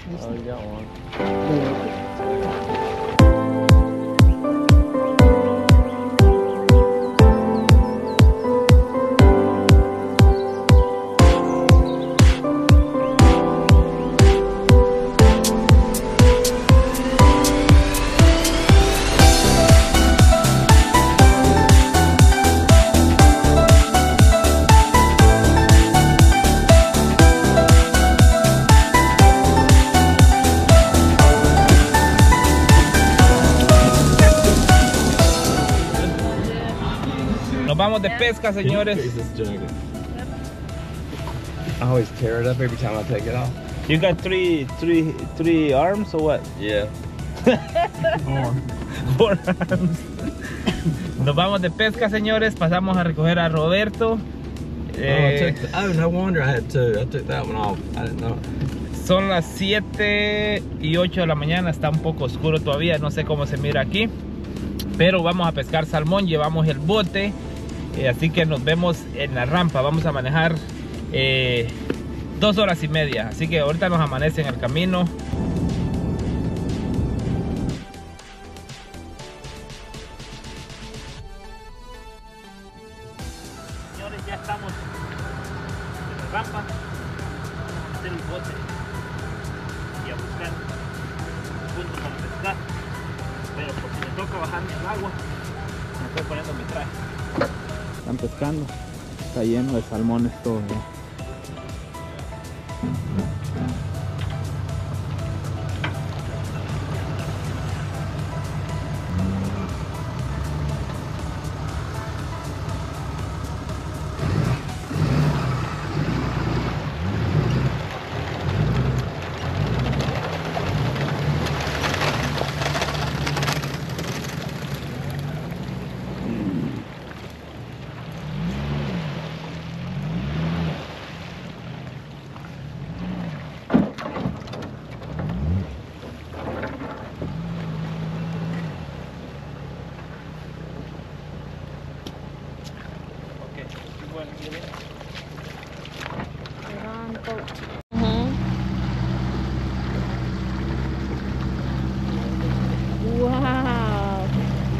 Oh, you got one. Nos vamos de pesca, señores. I always tear it up every time I take it off. You got three arms or what? Yeah. Four arms. Nos vamos de pesca, señores. Pasamos a recoger a Roberto. Oh, no wonder I had two. I took that one off. I didn't know. Son las 7 y 8 de la mañana. Está un poco oscuro todavía. No sé cómo se mira aquí. Pero vamos a pescar salmón. Llevamos el bote. Así que nos vemos en la rampa. Vamos a manejar 2 horas y media. Así que ahorita nos amanece en el camino. Señores, ya estamos en la rampa. Vamos a hacer el bote y a buscar puntos para pescar. Pero por si me toca bajarme al agua, me estoy poniendo mi traje. Están pescando, está lleno de salmones todo, ¿no? Wow.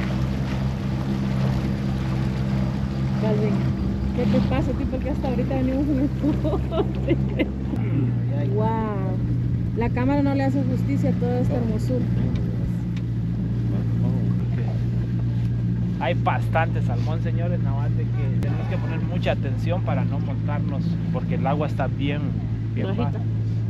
Calvin, ¿qué te pasa, tipo? Porque hasta ahorita venimos en el bote. Wow. La cámara no le hace justicia a toda esta hermosura. Hay bastante salmón, señores, nada más de que tenemos que poner mucha atención para no montarnos, porque el agua está bien Bajita. baja.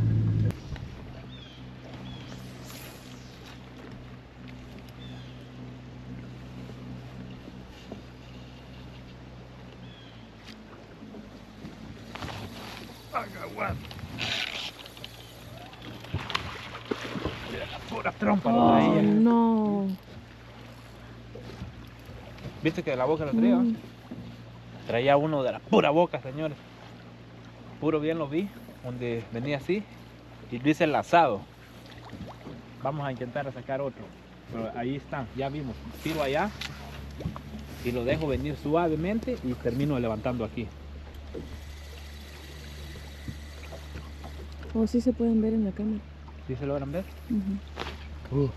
Pura trompa lo Oh, traía. no. ¿Viste que de la boca lo traía? Traía uno de la pura boca, señores. Puro bien lo vi, donde venía así. Y lo hice enlazado. Vamos a intentar sacar otro. Pero ahí está, ya vimos. Tiro allá y lo dejo venir suavemente y termino levantando aquí. Oh, sí se pueden ver en la cámara. ¿Sí se logran ver? Ujú.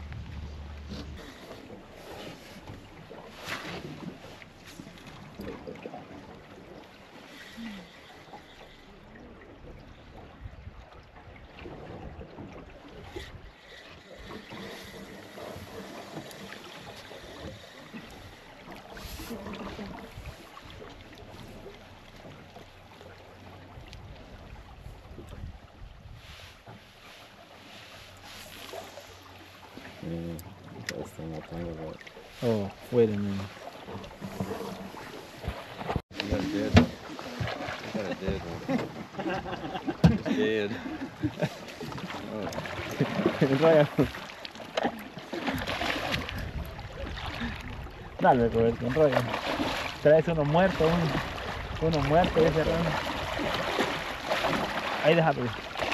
First thing I think about. Oh, wait a minute. You got a dead one. You got a dead one. It's dead. Oh. Enrolla. Dale, Roberto, enrolla. Traes uno muerto, uno muerto y ese rano. Ahí déjalo.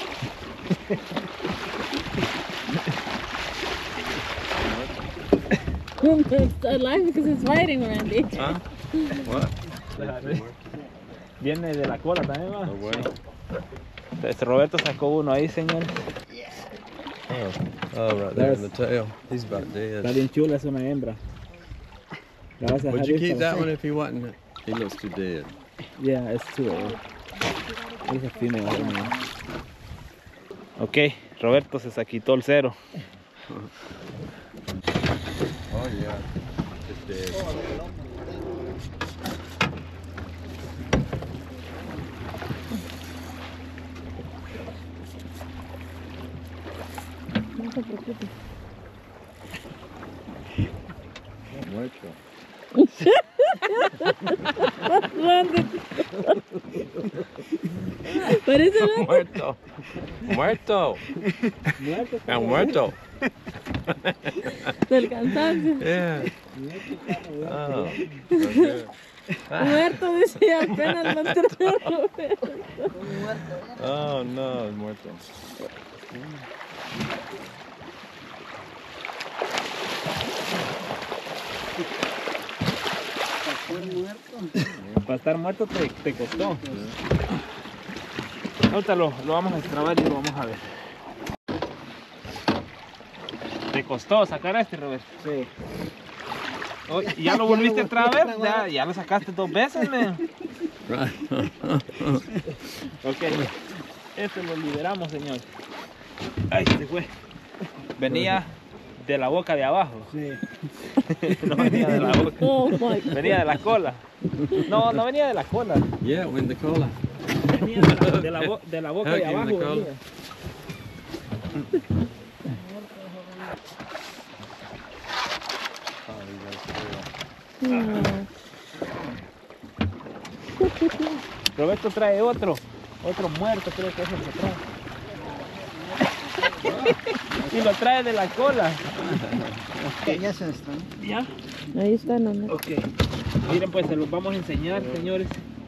It's alive because it's fighting, Randy. Huh? What? Viene de la cola también, ¿va? No way. Roberto sacó uno ahí, señores. Oh, right there in the tail. He's about Está dead. bien chula, es una hembra. La vas a Would dejar you ir keep para that one if he wasn't? He looks too dead. Yeah, it's too old. Es a female. Ok, Roberto se quitó el cero. Oh yeah, it's dead. No se preocupe. Muerto. Randy. Parece Randy. Muerto. Muerto. Está muerto. Del cansancio. Yeah. Oh, okay. Muerto, dice, apenas lo enterró Roberto. Oh no, es muerto. Para estar muerto te costó. Ahorita lo vamos a extrabar y lo vamos a ver. ¿Te costó sacar a este, Roberto? Sí. Oh, ¿y ya lo volviste a traer? Ya lo sacaste 2 veces, man. Right. Ok. Este lo liberamos, señor. Ay, se fue. Venía de la boca de abajo. Sí. No venía de la boca. Oh my God. Venía de la cola. No, no venía de la cola. Yeah, with the cola. Venía de la boca de Give him abajo. the cola. Venía. Roberto trae otro muerto, creo que es el que trae. Y lo trae de la cola. Ya se está. ¿Ya? Ahí está, no. Ok. Miren, pues se los vamos a enseñar, señores.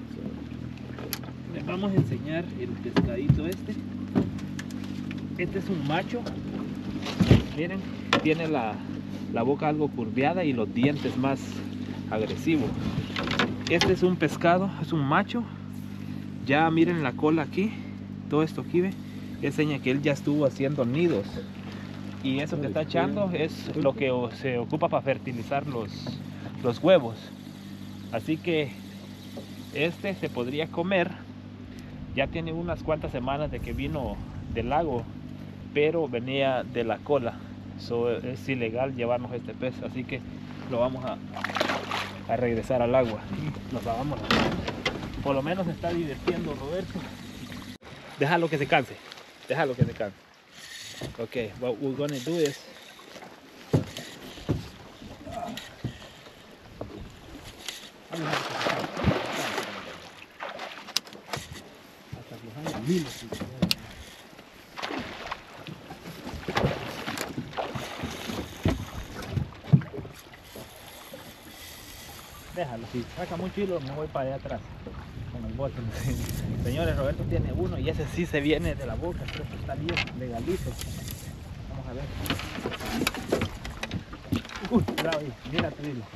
Les vamos a enseñar el pescadito este. Este es un macho. Miren, tiene la boca algo curveada y los dientes más agresivos. Este es un pescado, es un macho. Ya miren la cola aquí, todo esto aquí, ve, enseña que él ya estuvo haciendo nidos. Y eso que está echando es lo que se ocupa para fertilizar los huevos. Así que este se podría comer. Ya tiene unas cuantas semanas de que vino del lago, pero venía de la cola. So, es ilegal llevarnos este pez, así que lo vamos a regresar al agua. Nos lavamos las manos. Por lo menos se está divirtiendo Roberto. Déjalo que se canse. Déjalo que se canse. Ok, what we're gonna do is déjalo, si saca mucho hilo me voy para allá atrás con el bote. Señores, Roberto tiene uno y ese sí se viene de la boca, creo que está bien legalito. Vamos a ver. Cuidado ahí, mira tu hilo.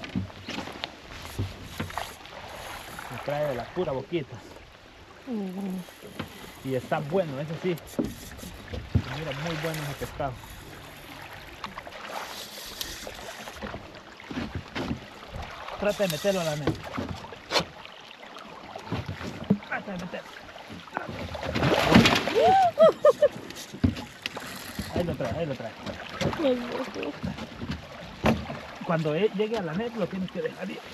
Me trae de la pura boquita. Y está bueno, ese sí. Mira, muy bueno ese pescado. Trata de meterlo a la neta. Trata de meterlo. Ahí lo trae, ahí lo trae. Cuando llegue a la net lo tienes que dejar ir.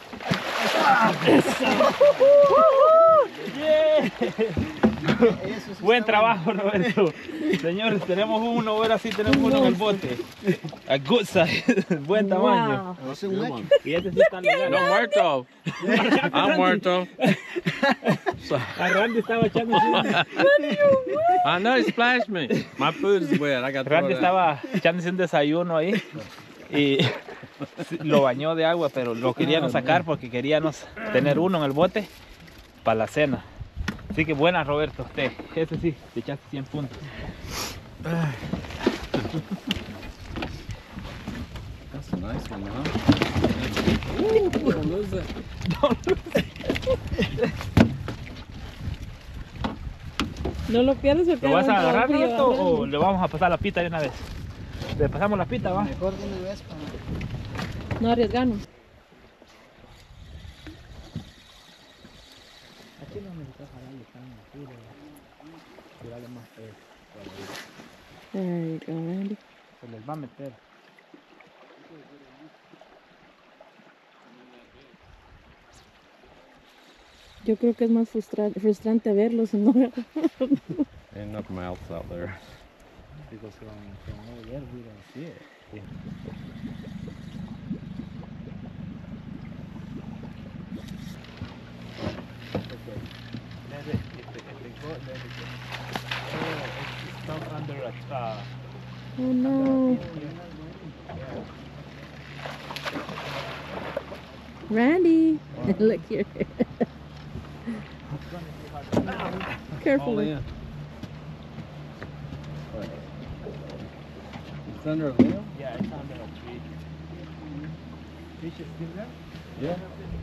Yeah. Buen trabajo, Roberto. Señores, tenemos uno, ahora sí tenemos uno en el bote. A good size. Buen tamaño. Wow. Y este sí está legal. No muerto. I'm muerto. A Randy estaba echando I know he splashed me. My food is wet. I got to throw Randy it out. estaba echándose un desayuno ahí y lo bañó de agua, pero lo queríamos sacar porque queríamos tener uno en el bote para la cena. Así que buena, Roberto, ese sí, te echaste 100 puntos. That's a nice one, huh? Don't lose it. No lo pierdes porque ¿Lo vas a agarrar frío, esto o agárralo. le vamos a pasar la pita de una vez? Le pasamos la pita, va. Mejor de una vez para... No arriesgarnos. Aquí no necesitas jalarle tan duro. Tirarle más peso. There you go, Randy. Se les va a meter. Yo creo que es más frustrante verlos y no Ain't enough mouths out there. Because from over there we don't see it. Okay. Then if they go, then they go. Oh, it's stuck under a Oh no. Randy, look here. Carefully. in. It's under a veil? Yeah, it's under a tree. Fish is still there? Yeah.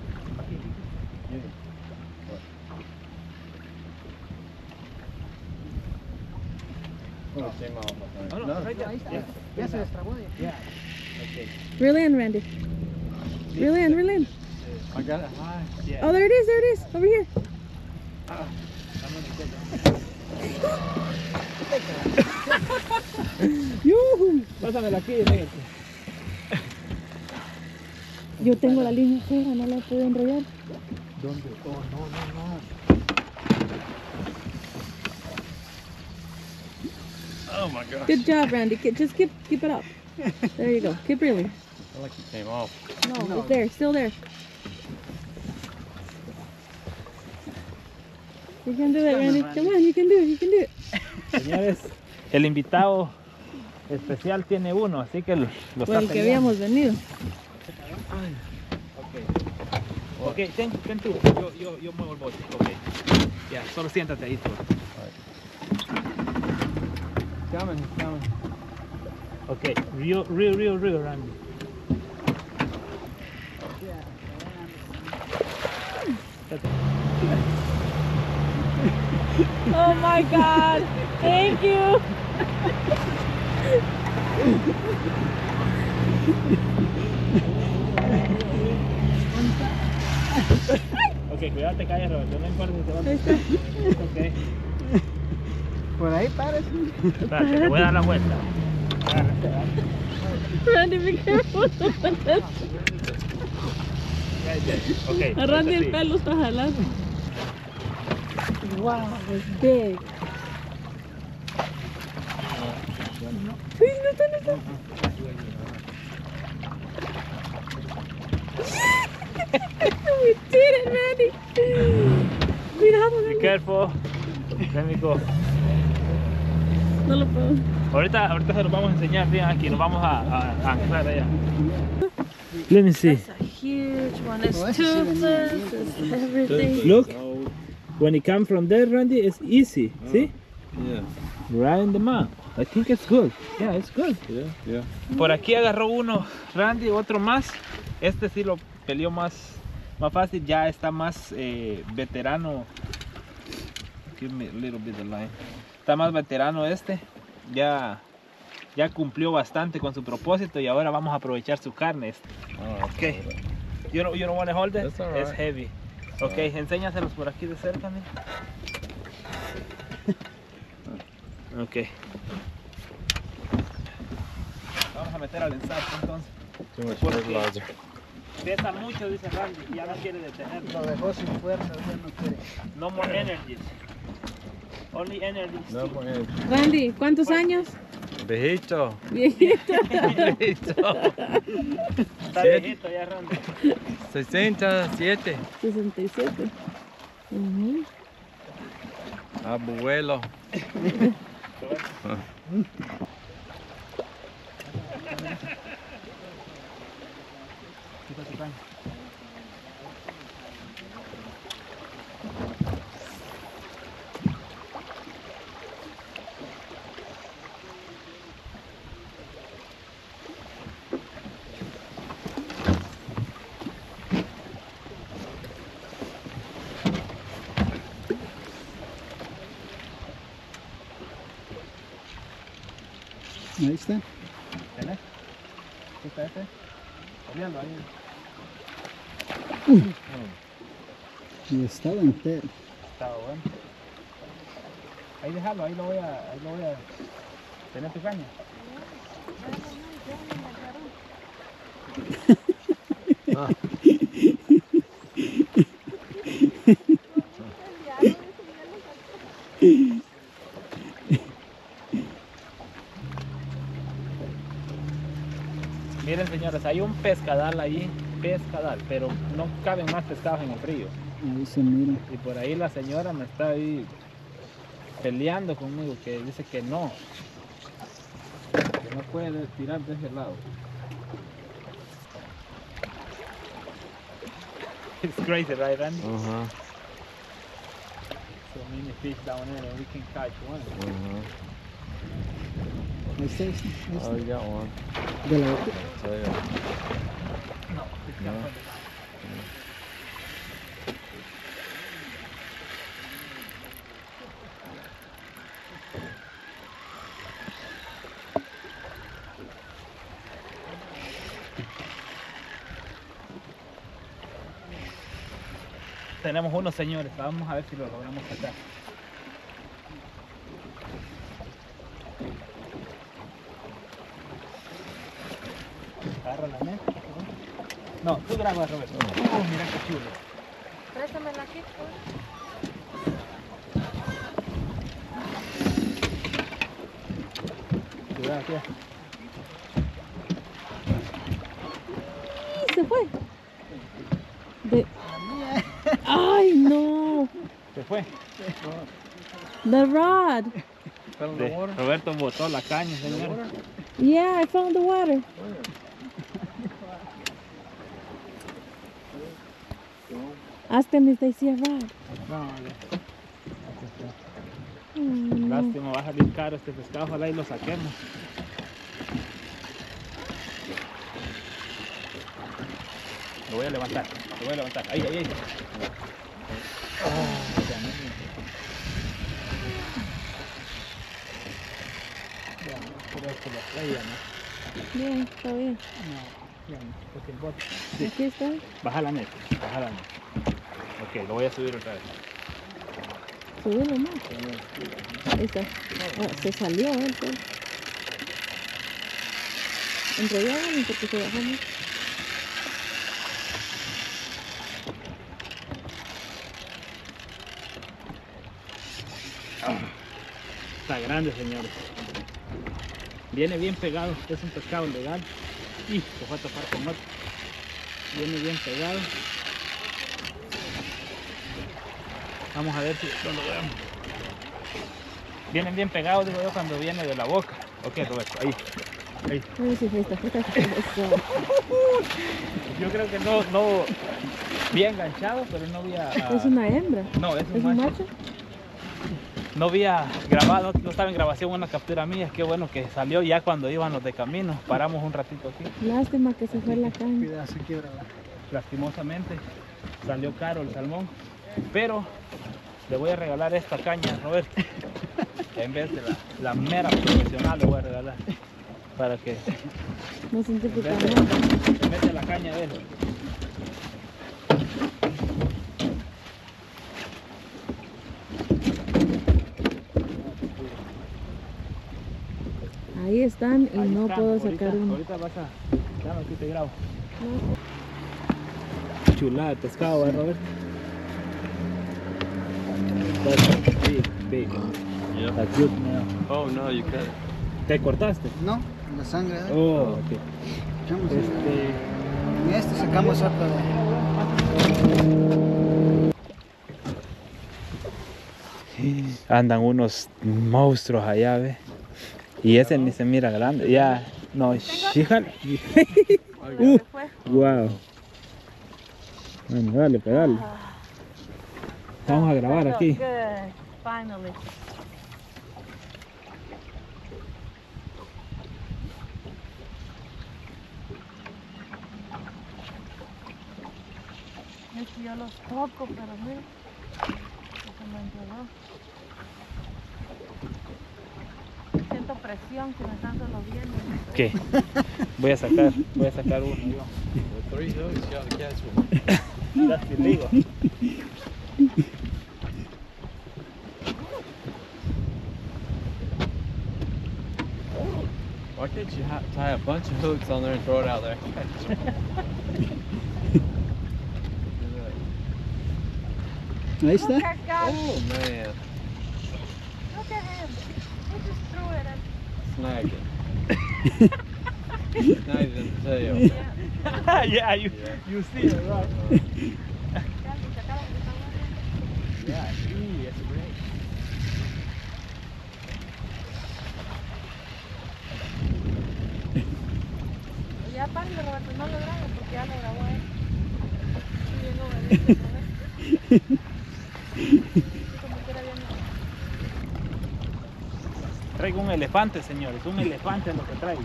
Oh, it came out behind. Oh, no, No. right there. Ahí está. Yeah. Ya se destrabó. Yeah. Okay. Reel in, Randy. Reel in, reel in. I got it high. Yeah. Oh, there it is, over here. I'm gonna get it. Yuhu. Pásamela aquí, déjate. Yo tengo la línea afuera, no la puedo enrollar. ¿Dónde? Oh, no. Oh my gosh. Good job, Randy. Just keep it up. There you go. Keep reeling. I feel like it came off. No, it's there, still there. You can do it, Randy. Come on, you can do it. You can do it. Señores, el invitado especial tiene uno, así que lo Por está el que peleando. habíamos venido. Ok, ten tú. Yo muevo el bote. Ok. Ya, solo siéntate ahí tú. Coming, coming. Ok, real, Randy. Oh my God! Thank you. Ok, cuidado, te caes, Roberto. No importa si se va a... Ahí está. Ok. Por ahí parece. Espérate, te voy a dar la vuelta. Randy, be careful. Ok. A Randy el sí. pelo está jalando. Wow, it's big. Sí, no está. We did it, Randy. Cuidado, Be Randy. careful. Let me go. No lo puedo. Ahorita se los vamos a enseñar bien aquí. Nos vamos a anclar allá. Let me see. That's a huge one. It's Oh, ese sí venía toothless. bien. It's everything. Look, Oh, when it comes from there, Randy, it's easy. See? yeah. Right in the mouth. I think it's good. Yeah, it's good. Yeah. Por aquí agarró uno Randy, otro más. Este sí lo peleó más fácil. Ya está más veterano. Give me a little bit of line. Está más veterano este. Ya cumplió bastante con su propósito y ahora vamos a aprovechar su carne. Oh, Okay. You don't want to hold it? That's all It's right. heavy. Okay, enséñaselos por aquí de cerca, mira. Okay. Vamos a meter al ensayo entonces. Too much Porque- fertilizer. Pesa mucho, dice Randy, y ya no quiere detenerlo. Lo dejó sin fuerza, ya no quiere. No more energy. Only energy. No more energy. Randy, ¿cuántos años? Viejito. Viejito. Viejito. Está viejito ya, Randy. 67. 67. Ujú. Abuelo. Quítate, Randy. Ahí está. ¿Tenés? ¿Qué está ese? Peleando ahí. Y estaba entero. Estaba bueno. Ahí déjalo, ahí lo voy a tener tu caña. Ah. Miren señores, hay un pescadal allí, pero no caben más pescados en el río. Ahí se mira. Y por ahí la señora me está ahí peleando conmigo, que dice que no puede tirar de ese lado. It's crazy, right, Randy? Uh-huh. So many fish down there and we can catch one. Uh-huh. Ahí está, ahí está. Oh, you got one. De la boca. I'll tell you. No, it's not No. funny. Tenemos unos señores, vamos a ver si lo logramos sacar. Agarra la net. No, tú graba, Roberto. Mira qué chulo. Préstamela aquí, pues. Cuidado, cuidado. Se fue. Ay, no. Se fue. The rod. Roberto botó la caña, señor. Yeah, I found the water. Ask them if they see a rod. No, Oh, no. lástima, va a salir caro este pescado, ojalá y lo saquemos. Lo voy a levantar, ahí, ahí, ahí. Creo que lo playa, ¿no? Bien, está bien. No, ya no, porque el bote. Aquí está. Baja la net, baja la net. Ok, lo voy a subir otra vez. Subirlo más. Ahí está. Ah, se salió él, pues. Enrollamos porque se bajó mucho. Está grande, señores. Viene bien pegado, es un pescado legal. Y se fue a topar con otro. Viene bien pegado. Vamos a ver si lo logramos. Vienen bien pegados, digo yo, cuando viene de la boca. Ok, Roberto, ahí. Ahí. Ay, sí, ahí está. Eso. Yo creo que no bien enganchado, pero no había... Es una hembra. No, es ¿Es un un macho. macho? No había grabado, no estaba en grabación una captura mía. Qué bueno que salió ya cuando iban los de camino. Paramos un ratito aquí. Lástima que se fue la caña. Cuidado, se quiebra. Lastimosamente salió caro el salmón, pero le voy a regalar esta caña a Roberto. En vez de la mera profesional le voy a regalar. Para que No siente en tu vez caña. se mete la caña de él. Ahí están y Ahí no está, puedo ahorita- sacar uno. Ahorita vas a... Dame, aquí te grabo. Chulada de pescado, ¿eh, Roberto? That's big. Yeah. That's good, man. Oh, no, you cut it. ¿Te cortaste? No, la sangre. ¿eh? Oh, ok. Echamos Este... en este sacamos otra. Andan unos monstruos allá, ¿ves? Y ese ni se mira grande. Ya, no, fíjate. Wow. Bueno, dale, pedale. Vamos a grabar aquí. Good, finally. Es que yo los toco, pero mira, se me enredó. Siento presión que me están solo viendo. ¿Qué? Voy a sacar uno yo. With 3 hooks, you gotta catch one. That's illegal. Why can't you tie a bunch of hooks on there and throw it out there? Ahí Look está. at God. Oh man, Look at him. He just threw it at snag it. Now he's in the tail. Yeah, you see it, right? Calvin, se acaba de salvar. Yeah, sí, es great. Ya párale, Roberto, no lo grabes porque ya lo grabó él. Sí, bien obediente, Roberto. Como quiera bien. Traigo un elefante, señores, un elefante es lo que traigo.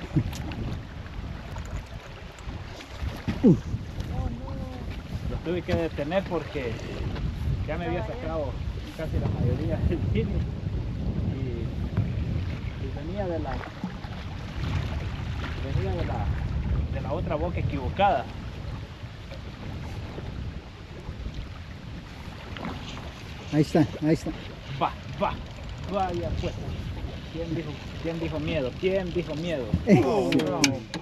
Oh, no. Lo tuve que detener porque ya me había sacado casi la mayoría del cine y venía de la otra boca equivocada. Ahí está, ahí está. Vaya pues. ¿Quién dijo miedo? ¿Quién dijo miedo? Oh, no.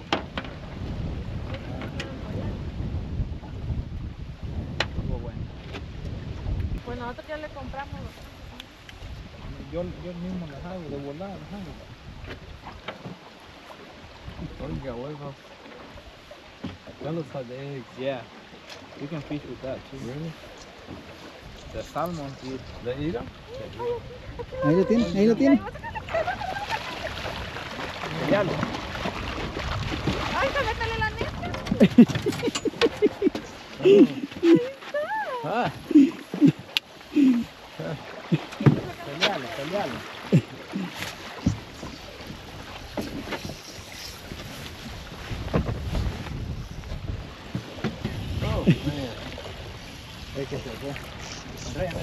Estuvo bueno. Pues nosotros ya le compramos. Yo mismo las hago, de volada las hago. Oiga, huevo. That looks like the eggs. Yeah, you can fish with that too. Really? The salmon, dude. They eat them? ahí lo tiene, ahí lo tiene. Pelealo. ¡Ay, se métele la neta! Ah, Pelealo. oh man. Es que se fue. Andrea.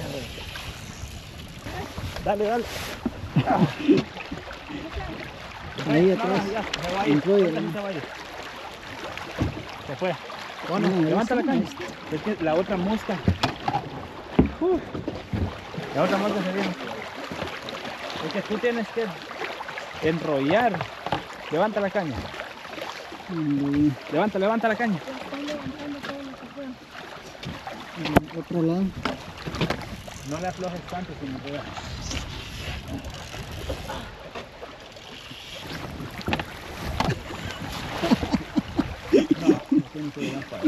Dale. Ahí atrás. Ya, se va a ir. Entró y- Ahorita sí se va a ir. Se fue. Bueno, ahí Levanta la está, caña. Es que la otra mosca. La otra mosca se viene. Es que tú tienes que enrollar. Levanta la caña. ahí. Levanta la caña. Están levantando todo lo que puedan. Del otro lado. No le aflojes tanto, sino que vea. No tiene que levantar.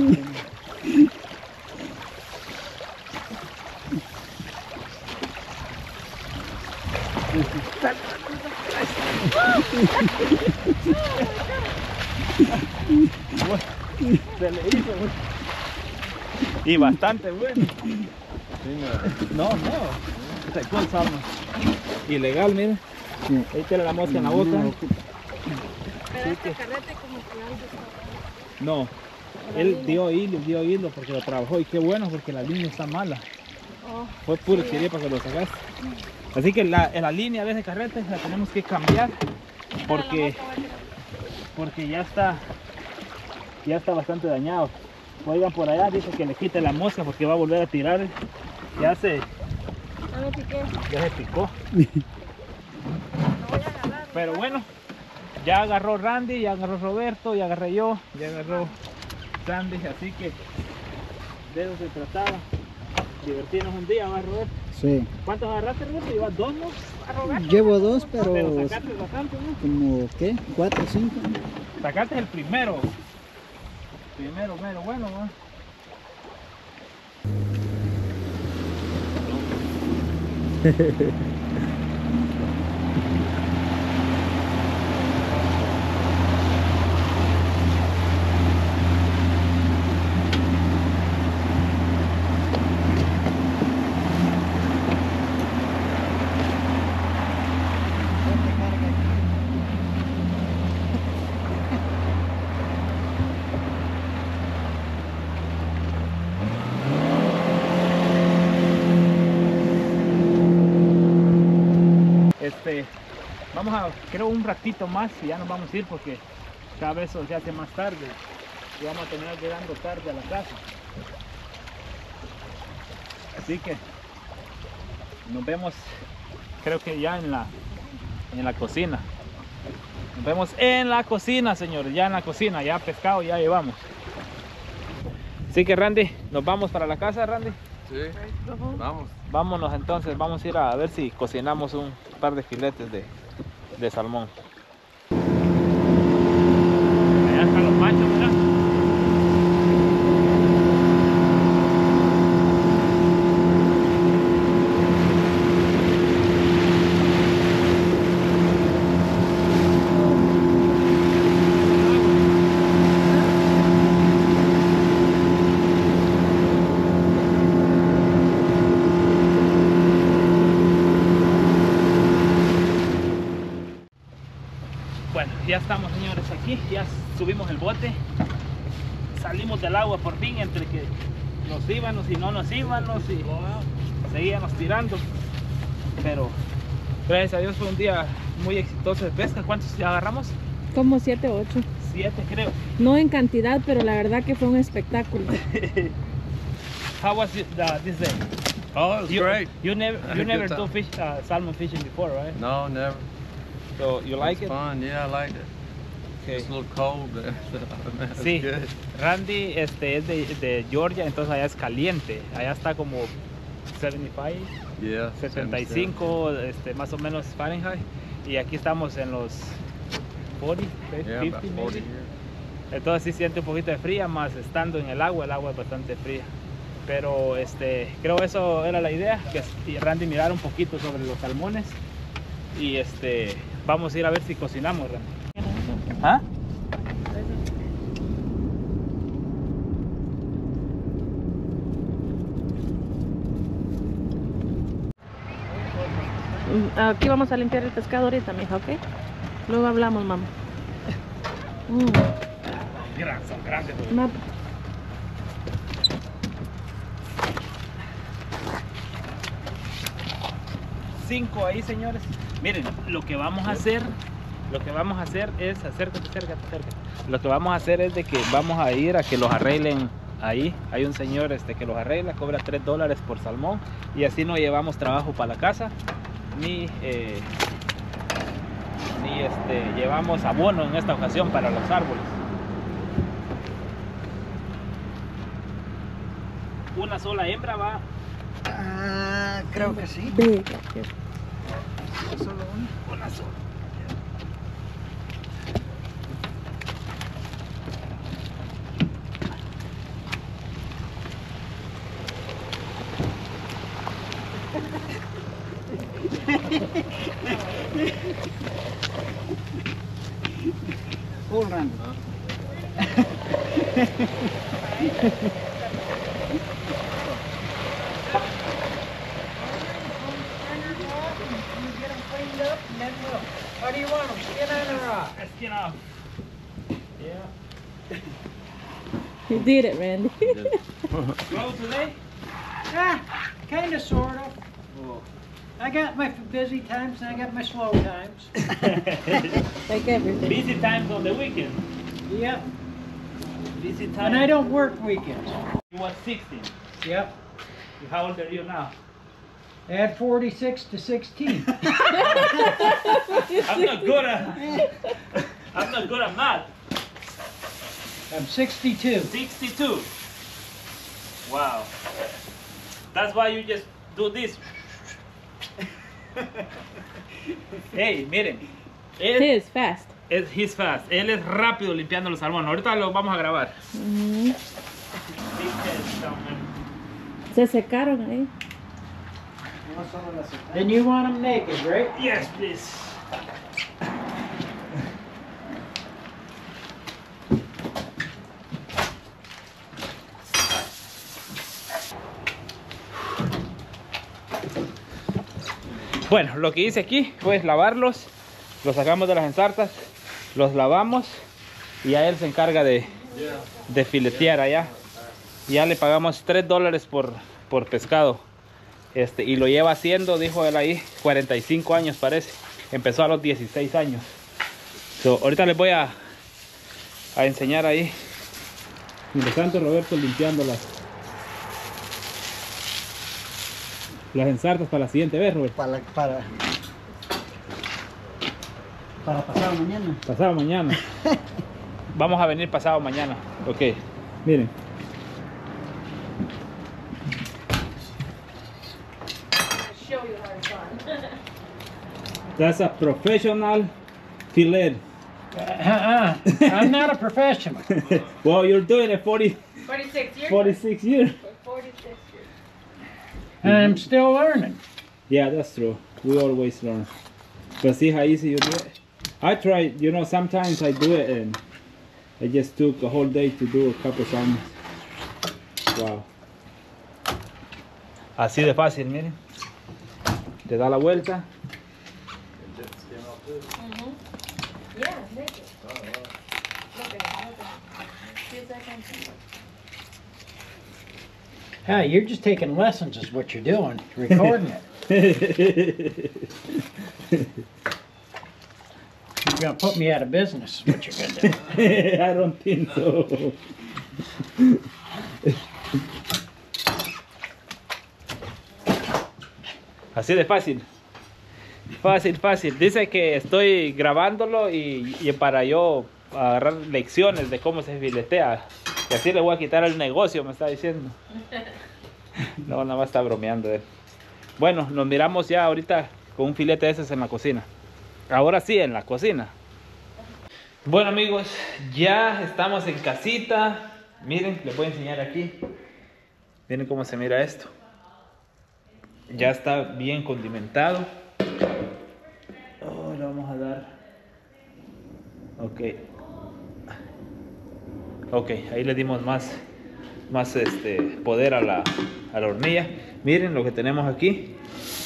Se le hizo, güey. Y bastante bueno. No. Se fue el salmón. Ilegal, mire. Sí. Ahí tiene la mosca en la boca. Pero este carrete como que algo está. No. Él dio hilo porque lo trabajó y qué bueno porque la línea está mala. Oh, Fue puro quería para que lo sacaste. Así que la línea de ese carrete la tenemos que cambiar porque ya está bastante dañado. Oigan, por allá dice que le quite la mosca porque va a volver a tirar. Ya se picó. no voy a agarrar. Pero bueno, ya agarró Randy, ya agarró Roberto, ya agarré yo, ya agarró Sandy, así que de eso se trataba. Divertirnos un día, ¿va, Roberto? Sí. ¿Cuántos agarraste, Roberto? ¿Llevas dos, no? A Roberto. Llevo dos, Pero pero sacaste bastante, ¿no? como, ¿qué? 4 o 5. Sacaste el primero. Primero, mero, bueno, ¿no? vamos a, creo, un ratito más y ya nos vamos a ir porque cada vez se hace más tarde y vamos a terminar llegando tarde a la casa. Así que nos vemos, creo que ya en la cocina. Nos vemos en la cocina, señores, ya en la cocina, ya pescado ya llevamos. Así que Randy, nos vamos para la casa, Randy. Sí, vamos. Vámonos entonces, vamos a ir a ver si cocinamos un par de filetes de salmón. Allá están los machos, mira. Bueno, ya estamos, señores, aquí, ya subimos el bote, salimos del agua por fin, entre que nos íbamos y no nos íbamos y seguíamos tirando, pero gracias a Dios fue un día muy exitoso de pesca. ¿Cuántos ya agarramos? Como 7 o 8. 7 creo. No en cantidad, pero la verdad que fue un espectáculo. How was this day? Oh, it was great. You never Good do time. salmon fishing before, right? No, never. So you like It's it? fun. Yeah, I liked it. Okay. It's a little cold, but it's Sí, good. Randy es de Georgia, entonces allá es caliente, allá está como 75, Yeah. 75 más o menos Fahrenheit, y aquí estamos en los 40, Yeah, 50 about 40 maybe. here. Entonces sí siente un poquito de fría, más estando en el agua es bastante fría. Pero creo eso era la idea, que Randy mirara un poquito sobre los salmones y vamos a ir a ver si cocinamos, Randy. ¿Ah? Aquí vamos a limpiar el pescado ahorita, mija, ¿ok? Luego hablamos, mamá. Son grandes. Ma- 5 ahí, señores. Miren, lo que vamos a hacer es, acércate. Lo que vamos a hacer es de que vamos a ir a que los arreglen ahí. Hay un señor que los arregla, cobra $3 por salmón y así no llevamos trabajo para la casa ni llevamos abono en esta ocasión para los árboles. Una sola hembra va. Creo que sí. Big. Solo uno. Una sola. Full run. How do you want them? Skin on or raw? Skin off. Yeah. You did it, Randy. Slow today? Kind of, sort of. I got my busy times and I got my slow times. Like everything. Busy times on the weekend. Yep. Busy times. And I don't work weekends. You was 16. Yep. How old are you now? Add 46 to 16. I'm not good at math. I'm 62. 62. Wow. That's why you just do this. Hey, miren. He's fast. He's fast. Él es rápido limpiando los salmones. Ahorita lo vamos a grabar. Se secaron ahí. Then you want them naked, right? Yes, please. Bueno, lo que hice aquí fue lavarlos, los sacamos de las ensartas, los lavamos y ya él se encarga de filetear allá. Ya le pagamos $3 por pescado. Y lo lleva haciendo, dijo él ahí, 45 años parece. empezó a los 16 años. So, ahorita les voy a enseñar ahí. Mientras tanto, Roberto limpiando las ensartas para la siguiente vez, Roberto. Para pasado mañana. Pasado mañana. Vamos a venir pasado mañana. Ok, miren. That's a professional fillet. I'm not a professional. Well, you're doing it 46 years. 46 years. 46 years. And I'm still learning. Yeah, that's true. We always learn. But see how easy you do it? I tried, you know, sometimes I do it and I just took a whole day to do a couple salmons. Wow. Así de fácil, miren. Te da la vuelta. Yeah, make it. Look at it. See if that comes in. Hey, you're just taking lessons is what you're doing, recording it. You're gonna put me out of business is what you're gonna do. I don't think so. Así de fácil. Fácil, fácil. Dice que estoy grabándolo y para yo agarrar lecciones de cómo se filetea. Y así le voy a quitar el negocio, me está diciendo. No, nada más está bromeando él. Bueno, nos miramos ya ahorita con un filete de esos en la cocina. Ahora sí, en la cocina. Bueno, amigos, ya estamos en casita. Miren, les voy a enseñar aquí. Miren cómo se mira esto. Ya está bien condimentado. Oh, le vamos a dar. Ok, ahí le dimos más poder a la hornilla. Miren lo que tenemos aquí.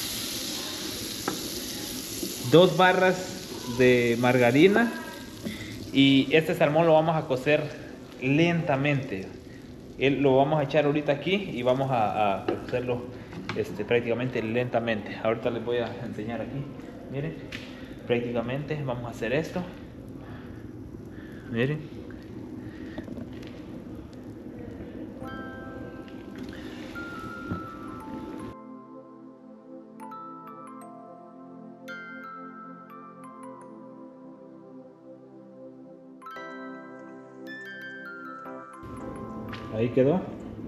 2 barras de margarina. Y este salmón lo vamos a cocer lentamente. Lo vamos a echar ahorita aquí y vamos a cocerlo prácticamente lentamente. Ahorita les voy a enseñar aquí. Miren, prácticamente vamos a hacer esto. Miren. Ahí quedó.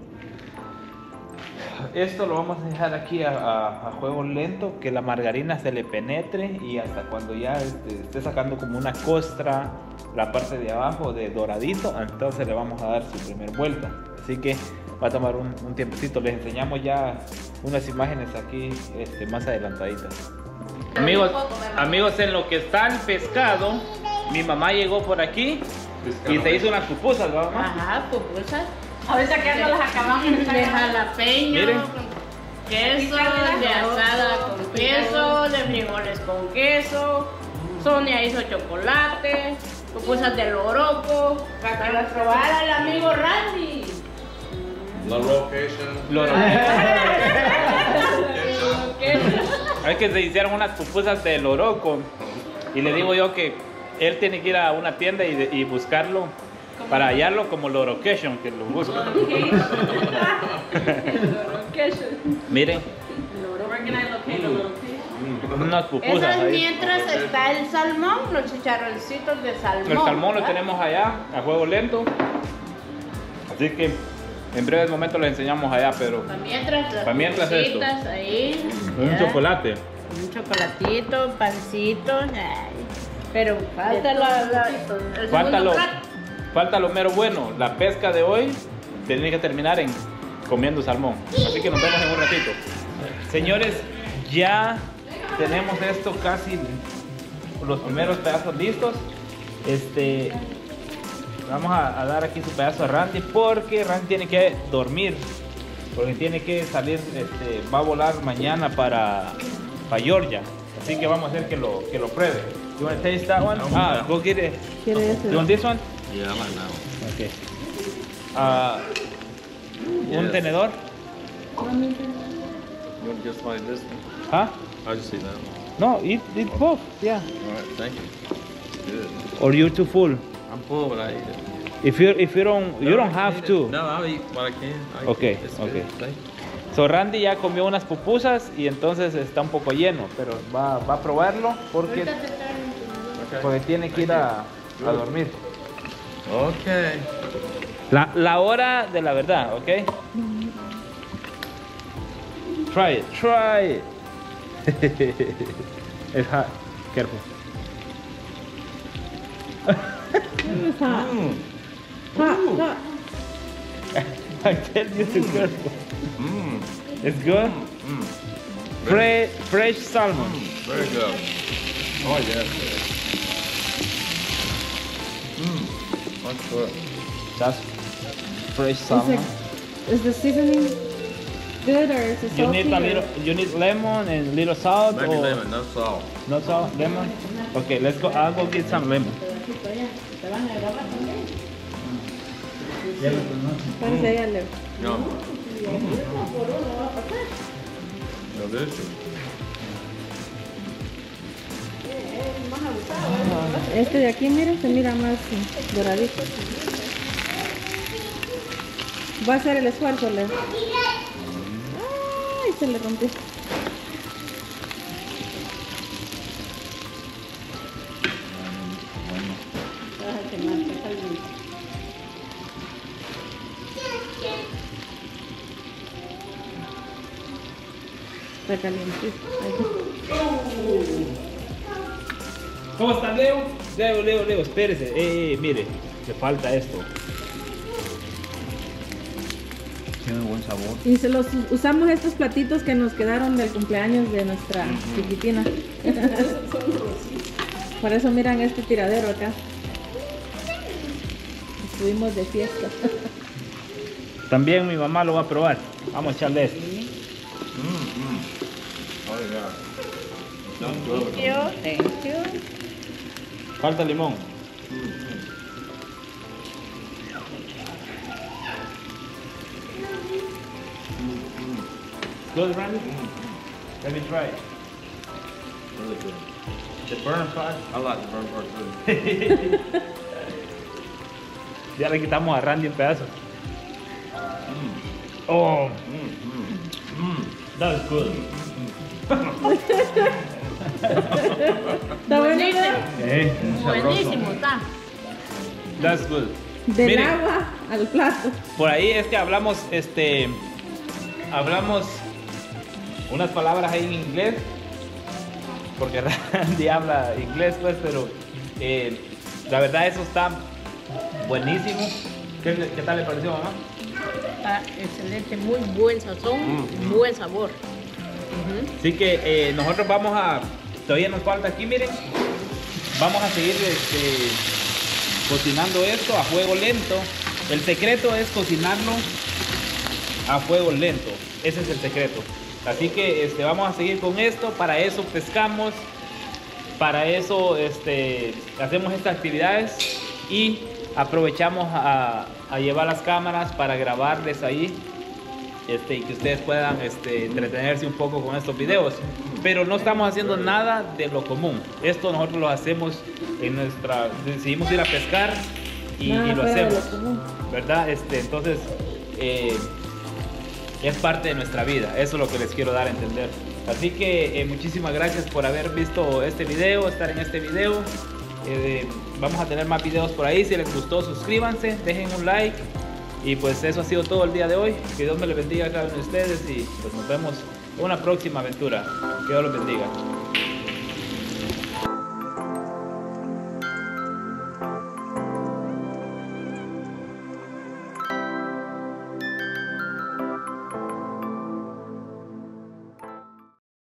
Esto lo vamos a dejar aquí a fuego lento, que la margarina se le penetre y hasta cuando ya esté sacando como una costra la parte de abajo de doradito, entonces le vamos a dar su primer vuelta. Así que va a tomar un tiempecito. Les enseñamos ya unas imágenes aquí más adelantaditas. Amigos, en lo que está el pescado, mi mamá llegó por aquí y se hizo unas pupusas, ¿verdad, mamá? Ajá, pupusas. Ahorita que no las acabamos De jalapeño, Miren. con queso, de asada con queso, de frijoles con queso. Sonia hizo chocolate, pupusas de loroco. Para que las probara el amigo Randy. La location. Es que se hicieron unas pupusas de loroco y le digo yo que él tiene que ir a una tienda y buscarlo para hallarlo como lorocation, que lo busca. Miren, unas pupusas Esas ahí. mientras está el salmón, los chicharroncitos de salmón. El salmón lo ¿verdad? tenemos allá a fuego lento, así que en breves momentos les enseñamos allá, pero Mientras las Pa' mientras esto. pupusas ahí. un ya. chocolate. Un chocolatito, pancito. Ay. Pero falta el segundo plato. Falta lo mero bueno. La pesca de hoy tiene que terminar en comiendo salmón. Así que nos vemos en un ratito. Señores, ya tenemos esto casi los primeros pedazos listos. Vamos a dar aquí su pedazo a Randy porque Randy tiene que dormir. Porque tiene que salir, va a volar mañana para Georgia. Así que vamos a hacer que lo pruebe. You want to taste that one? Go get it. ¿Quiere ese? You want this one? Yeah, I like that one. Okay. Un tenedor. You want just like this one? ¿Ah? How'd you see that one? No, eat both. Yeah. All right, thank you. Good. Or you're too full. I'm full, but I eat it. If you don't have to. No, I'll eat what I can. Okay, It's okay. Good. Thank you. So Randy ya comió unas pupusas y entonces está un poco lleno, pero va a probarlo porque Okay. tiene que ir a dormir. Okay. La hora de la verdad, ¿ok? Try it. It's hot. Careful. It's hot. Hot. I tell you to be careful. Mmm. It's good. Fresh salmon. Very good. Oh, yes. That's good. That's fresh salmon. Is the seasoning good or is it You salty? need you need lemon and little salt Maybe or lemon, no salt. no salt, lemon. Okay, let's go. I'll go get some lemon. Parece ella le- No. Delicious. Este de aquí, mira, se mira más doradito. Va a hacer el esfuerzo, Leo. Ay, se le rompió. Está caliente. ¿Cómo está Leo? Leo, espérese. Mire, le falta esto. Tiene buen sabor. Y usamos estos platitos que nos quedaron del cumpleaños de nuestra chiquitina. Por eso miran este tiradero acá. Estuvimos de fiesta. También mi mamá lo va a probar. Vamos a echarle esto. Oh, yeah. That's good. Thank you. Falta limón. Good, Randy? Let me try it. Really good. The burn part. I like the burnt part too. Ya le quitamos a Randy un pedazo. Oh, that was good. ¿Está bueno? Buenísimo. Buenísimo está. That's good. Del Miren, agua al plato. por ahí es que hablamos unas palabras ahí en inglés, porque Randy habla inglés pues, pero la verdad eso está buenísimo. ¿Qué tal le pareció, mamá? Está excelente, muy buen sazón, buen sabor. Así que nosotros vamos a, todavía nos falta aquí, miren, vamos a seguir cocinando esto a fuego lento. El secreto es cocinarlo a fuego lento, ese es el secreto. Así que vamos a seguir con esto, para eso pescamos, para eso hacemos estas actividades y aprovechamos a llevar las cámaras para grabarles ahí y que ustedes puedan entretenerse un poco con estos videos, pero no estamos haciendo nada de lo común. Esto nosotros lo hacemos decidimos ir a pescar y lo hacemos, ¿verdad? Entonces es parte de nuestra vida, eso es lo que les quiero dar a entender. Así que muchísimas gracias por haber visto este video, estar en este video. Vamos a tener más videos por ahí. Si les gustó, suscríbanse, dejen un like. Y pues eso ha sido todo el día de hoy. Que Dios me les bendiga a cada uno de ustedes y pues nos vemos en una próxima aventura. Que Dios los bendiga.